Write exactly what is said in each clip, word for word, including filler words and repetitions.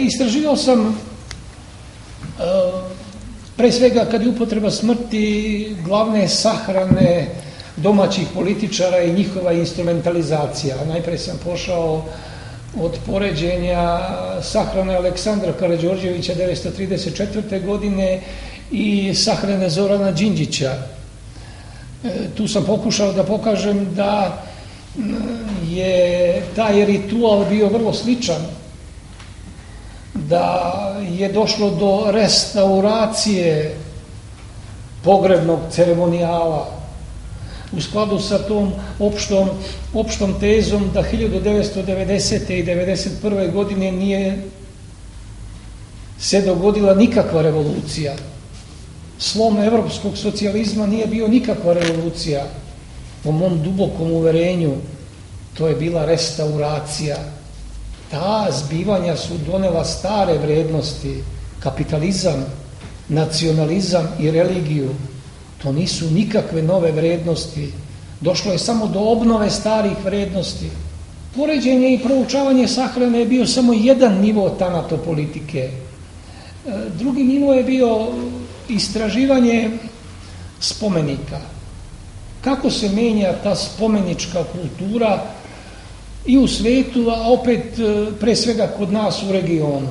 istraživao sam pre svega kad je upotreba smrti glavne sahrane domaćih političara i njihova instrumentalizacija. Najpre sam pošao od poređenja sahrane Aleksandra Karađorđevića devetsto trideset četvrte. godine i sahrane Zorana Đinđića. Tu sam pokušao da pokažem da je taj ritual bio vrlo sličan, da je došlo do restauracije pogrebnog ceremonijala u skladu sa tom opštom, opštom tezom da hiljadu devetsto devedesete. i devedeset prve. godine nije se dogodila nikakva revolucija. Slom evropskog socijalizma nije bio nikakva revolucija. Po mom dubokom uverenju to je bila restauracija. Ta zbivanja su donela stare vrednosti, kapitalizam, nacionalizam i religiju. To nisu nikakve nove vrednosti. Došlo je samo do obnove starih vrednosti. Poređenje i proučavanje sahrane je bio samo jedan nivo tanatopolitike. Drugi nivo je bio istraživanje spomenika. Kako se menja ta spomenička kultura i u svetu, a opet pre svega kod nas u regionu.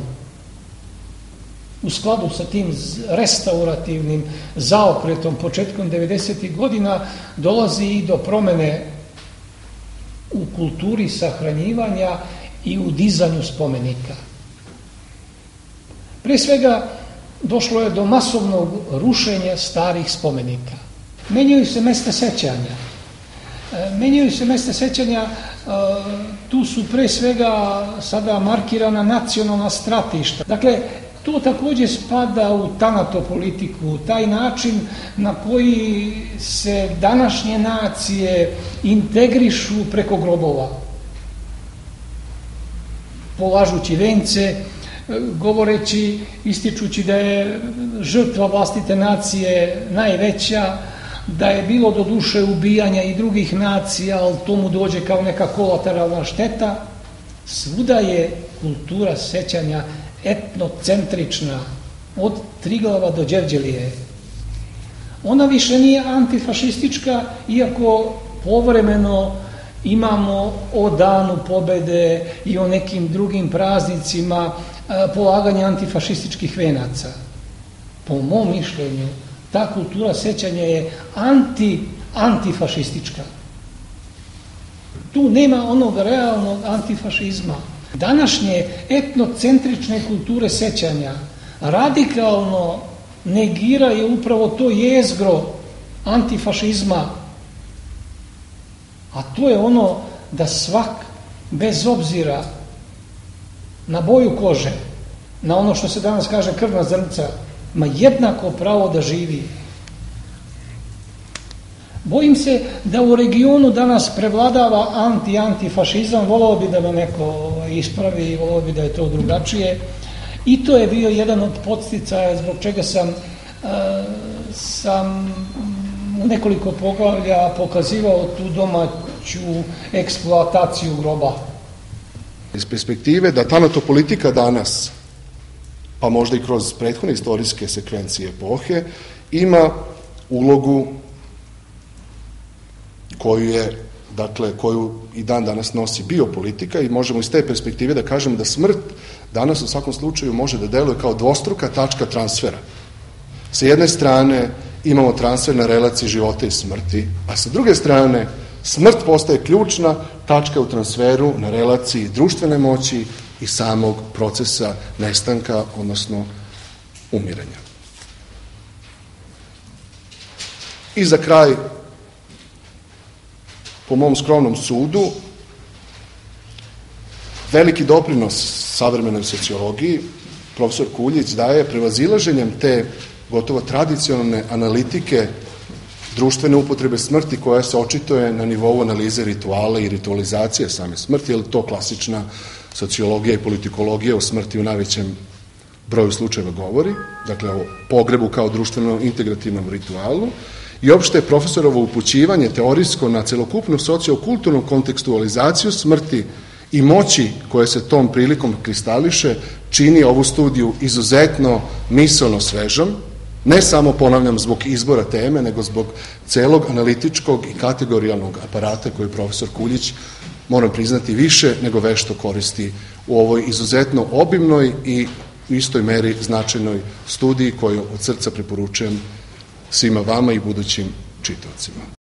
U skladu sa tim restaurativnim zaokretom početkom devedesetih godina dolazi i do promene u kulturi sahranjivanja i u dizanju spomenika. Pre svega došlo je do masovnog rušenja starih spomenika. Menjaju se mesta sećanja. Menjaju se mesta sećanja, tu su pre svega sada markirana nacionalna stratišta. Dakle, to takođe spada u tanatopolitiku, taj način na koji se današnje nacije integrišu preko grobova. Polažući vence, govoreći, ističući da je žrtva vlastite nacije najveća, da je bilo do duše ubijanja i drugih nacija, ali tomu dođe kao neka kolateralna šteta. Svuda je kultura sećanja etnocentrična, od Triglava do Đevđelije. Ona više nije antifašistička, iako povremeno imamo o danu pobede i o nekim drugim praznicima polaganje antifašističkih venaca. Po mom mišljenju, ta kultura sećanja je anti, antifašistička. Tu nema onog realnog antifašizma. Današnje etnocentrične kulture sećanja radikalno negiraju upravo to jezgro antifašizma, a to je ono da svak, bez obzira na boju kože, na ono što se danas kaže krvna zrnca, ima jednako pravo da živi. Bojim se da u regionu danas prevladava anti-antifašizam, volao bi da me neko ispravi, volao bi da je to drugačije. I to je bio jedan od podsticaja zbog čega sam, sam u nekoliko poglavlja pokazivao tu domaću eksploataciju groba. Iz perspektive da tanatopolitika danas, pa možda i kroz prethodne istorijske sekvencije epohe, ima ulogu koju je, dakle, koju i dan danas nosi biopolitika i možemo iz te perspektive da kažemo da smrt danas u svakom slučaju može da deluje kao dvostruka tačka transfera. Sa jedne strane imamo transfer na relaciji života i smrti, a sa druge strane smrt postaje ključna tačka u transferu na relaciji društvene moći i samog procesa nestanka, odnosno umiranja. I za kraj, po mom skromnom sudu, veliki doprinos savremenoj sociologiji profesor Kuljić daje prevazilaženjem te gotovo tradicionalne analitike društvene upotrebe smrti koja se očituje na nivou analize rituala i ritualizacije same smrti, jer to klasična sociologija i politikologija o smrti u najvećem broju slučajeva govori, dakle o pogrebu kao društveno integrativnom ritualu, i opšte profesorovo upućivanje teorijsko na celokupnu sociokulturnu kontekstualizaciju smrti i moći koje se tom prilikom kristališe čini ovu studiju izuzetno misaono svežom, ne samo, ponavljam, zbog izbora teme, nego zbog celog analitičkog i kategorijalnog aparata koji profesor Kuljić, moram priznati, više nego vešto koristi u ovoj izuzetno obimnoj i u istoj meri značajnoj studiji koju od srca preporučujem svima vama i budućim čitaocima.